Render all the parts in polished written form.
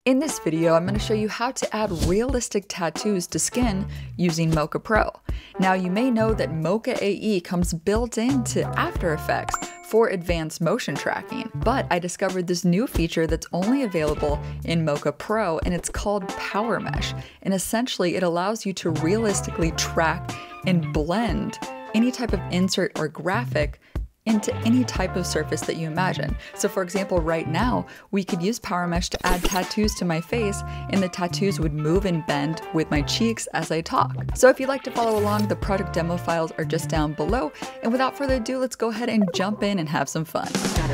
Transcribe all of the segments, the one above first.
In this video, I'm going to show you how to add realistic tattoos to skin using Mocha Pro. Now, you may know that Mocha AE comes built into After Effects for advanced motion tracking, but I discovered this new feature that's only available in Mocha Pro, and it's called Power Mesh. And essentially, it allows you to realistically track and blend any type of insert or graphic into any type of surface that you imagine. So for example, right now, we could use Power Mesh to add tattoos to my face, and the tattoos would move and bend with my cheeks as I talk. So if you'd like to follow along, the product demo files are just down below. And without further ado, let's go ahead and jump in and have some fun.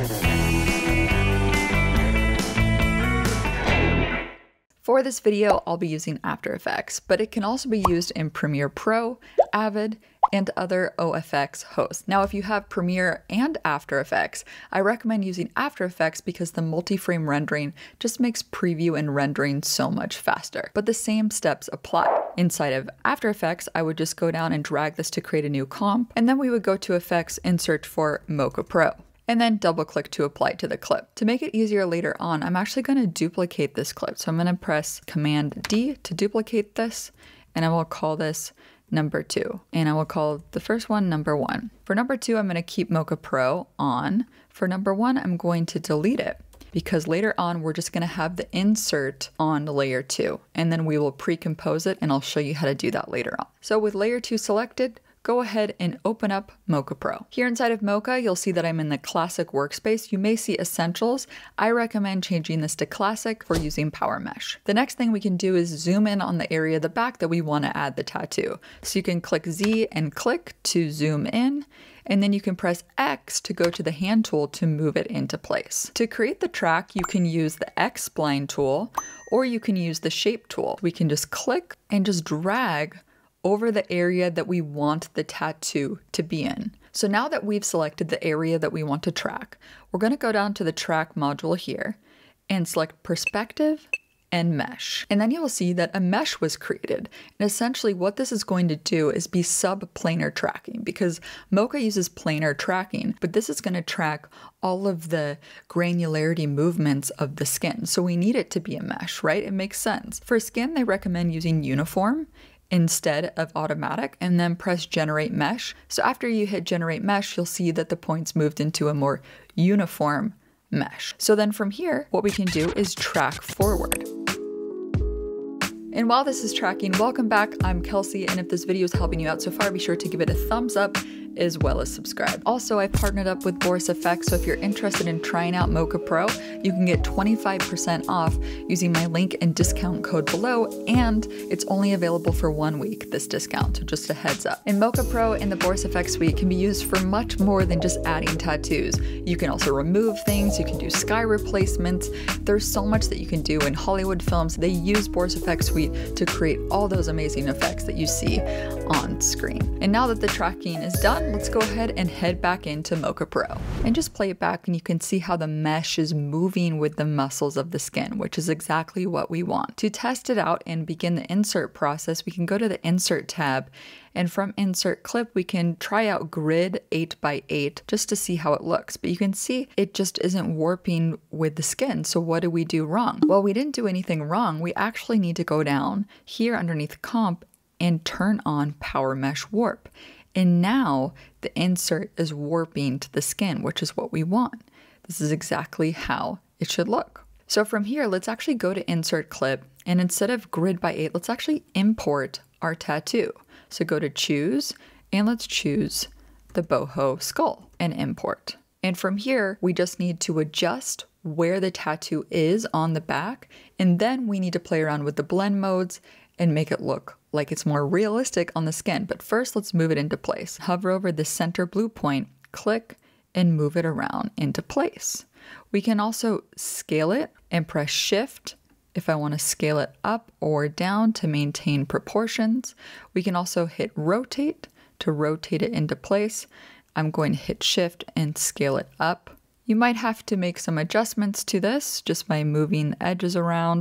For this video, I'll be using After Effects, but it can also be used in Premiere Pro, Avid, and other OFX hosts. Now, if you have Premiere and After Effects, I recommend using After Effects because the multi-frame rendering just makes preview and rendering so much faster. But the same steps apply. Inside of After Effects, I would just go down and drag this to create a new comp, and then we would go to Effects and search for Mocha Pro, and then double click to apply to the clip. To make it easier later on, I'm actually going to duplicate this clip. So I'm going to press Command D to duplicate this, and I will call this number 2, and I will call the first one number 1. For number 2, I'm going to keep Mocha Pro on. For number 1, I'm going to delete it because later on we're just going to have the insert on layer 2, and then we will pre-compose it, and I'll show you how to do that later on. So with layer 2 selected, go ahead and open up Mocha Pro. Here inside of Mocha, you'll see that I'm in the Classic workspace. You may see Essentials. I recommend changing this to Classic for using Power Mesh. The next thing we can do is zoom in on the area of the back that we want to add the tattoo. So you can click Z and click to zoom in, and then you can press X to go to the hand tool to move it into place. To create the track, you can use the X spline tool, or you can use the shape tool. We can just click and just drag over the area that we want the tattoo to be in. So now that we've selected the area that we want to track, we're going to go down to the track module here and select perspective and mesh. And then you'll see that a mesh was created. And essentially what this is going to do is be subplanar tracking, because Mocha uses planar tracking, but this is going to track all of the granularity movements of the skin. So we need it to be a mesh, right? It makes sense. For skin, they recommend using uniform instead of automatic, and then press generate mesh. So after you hit generate mesh, you'll see that the points moved into a more uniform mesh. So then from here, what we can do is track forward. And while this is tracking, welcome back, I'm Kelsey, and if this video is helping you out so far, be sure to give it a thumbs up as well as subscribe. Also, I partnered up with Boris FX, so if you're interested in trying out Mocha Pro, you can get 25% off using my link and discount code below, and it's only available for 1 week, this discount, so just a heads up. And Mocha Pro and the Boris FX suite can be used for much more than just adding tattoos. You can also remove things, you can do sky replacements. There's so much that you can do in Hollywood films. They use Boris FX suite to create all those amazing effects that you see on screen. And now that the tracking is done, let's go ahead and head back into Mocha Pro and just play it back, and you can see how the mesh is moving with the muscles of the skin, which is exactly what we want. To test it out and begin the insert process, we can go to the Insert tab, and from Insert Clip, we can try out Grid 8x8 just to see how it looks. But you can see it just isn't warping with the skin. So what did we do wrong? Well, we didn't do anything wrong. We actually need to go down here underneath Comp and turn on Power Mesh Warp. And now the insert is warping to the skin, which is what we want. This is exactly how it should look. So from here, let's actually go to Insert Clip, and instead of Grid by 8, let's actually import our tattoo. So go to Choose, and let's choose the boho skull and import. And from here, we just need to adjust where the tattoo is on the back, and then we need to play around with the blend modes and make it look like it's more realistic on the skin. But first, let's move it into place. Hover over the center blue point, click, and move it around into place. We can also scale it and press Shift if I want to scale it up or down to maintain proportions. We can also hit Rotate to rotate it into place. I'm going to hit Shift and scale it up. You might have to make some adjustments to this just by moving the edges around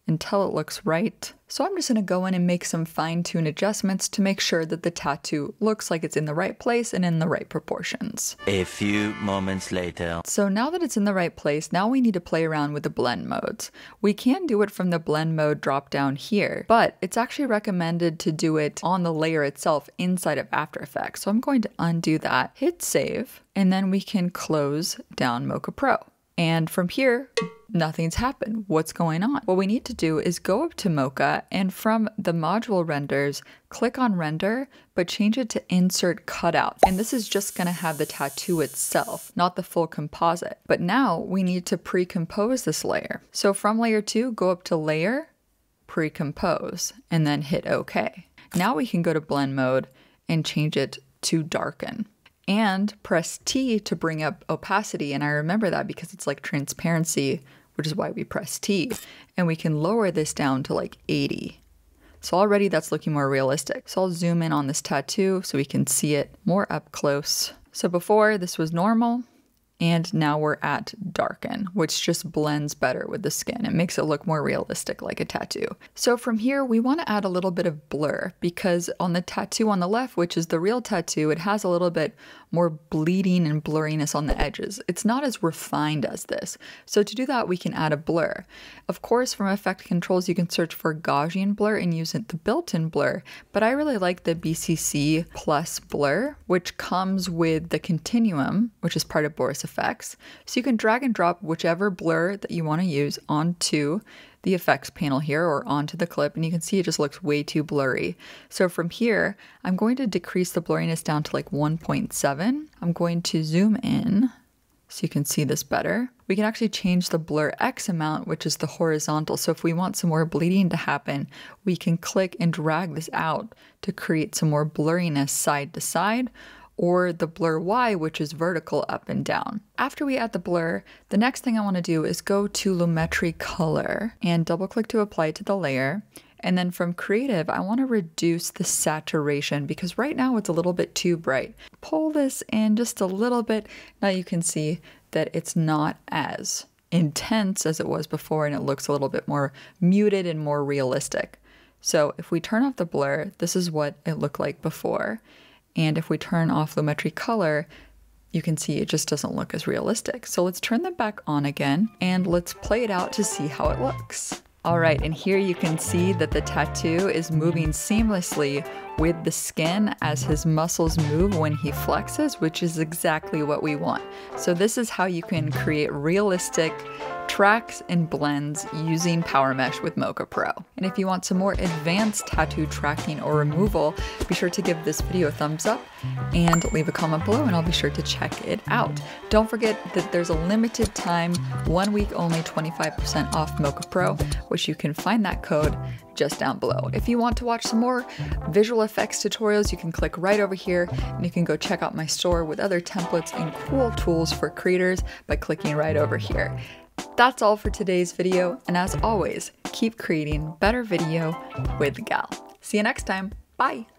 until it looks right. So I'm just going to go in and make some fine-tune adjustments to make sure that the tattoo looks like it's in the right place and in the right proportions. A few moments later. So now that it's in the right place, now we need to play around with the blend modes. We can do it from the blend mode drop down here, but it's actually recommended to do it on the layer itself inside of After Effects. So I'm going to undo that, hit save, and then we can close down Mocha Pro. And from here, nothing's happened. What's going on? What we need to do is go up to Mocha and from the module renders, click on render, but change it to insert cutout. And this is just gonna have the tattoo itself, not the full composite. But now we need to pre-compose this layer. So from layer 2, go up to layer, pre-compose, and then hit OK. Now we can go to blend mode and change it to darken. And press T to bring up opacity, and I remember that because it's like transparency, which is why we press T. And we can lower this down to like 80. So already that's looking more realistic. So I'll zoom in on this tattoo so we can see it more up close. So before this was normal, and now we're at darken, which just blends better with the skin. It makes it look more realistic like a tattoo. So from here, we want to add a little bit of blur because on the tattoo on the left, which is the real tattoo, it has a little bit more bleeding and blurriness on the edges. It's not as refined as this. So to do that, we can add a blur. Of course, from effect controls, you can search for Gaussian blur and use the built-in blur, but I really like the BCC plus blur, which comes with the continuum, which is part of Boris Effects. So you can drag and drop whichever blur that you want to use onto the effects panel here or onto the clip, and you can see it just looks way too blurry. So from here, I'm going to decrease the blurriness down to like 1.7. I'm going to zoom in so you can see this better. We can actually change the blur X amount, which is the horizontal. So if we want some more bleeding to happen, we can click and drag this out to create some more blurriness side to side, or the blur Y, which is vertical up and down. After we add the blur, the next thing I want to do is go to Lumetri Color and double click to apply it to the layer. And then from creative, I want to reduce the saturation because right now it's a little bit too bright. Pull this in just a little bit. Now you can see that it's not as intense as it was before and it looks a little bit more muted and more realistic. So if we turn off the blur, this is what it looked like before. And if we turn off Lumetri Color, you can see it just doesn't look as realistic. So let's turn them back on again and let's play it out to see how it looks. All right, and here you can see that the tattoo is moving seamlessly with the skin as his muscles move when he flexes, which is exactly what we want. So this is how you can create realistic tracks and blends using Power Mesh with Mocha Pro. And if you want some more advanced tattoo tracking or removal, be sure to give this video a thumbs up and leave a comment below and I'll be sure to check it out. Don't forget that there's a limited time, 1 week only, 25% off Mocha Pro, which you can find that code just down below. If you want to watch some more visual effects tutorials, you can click right over here and you can go check out my store with other templates and cool tools for creators by clicking right over here. That's all for today's video, and as always, keep creating better video with Gal. See you next time. Bye!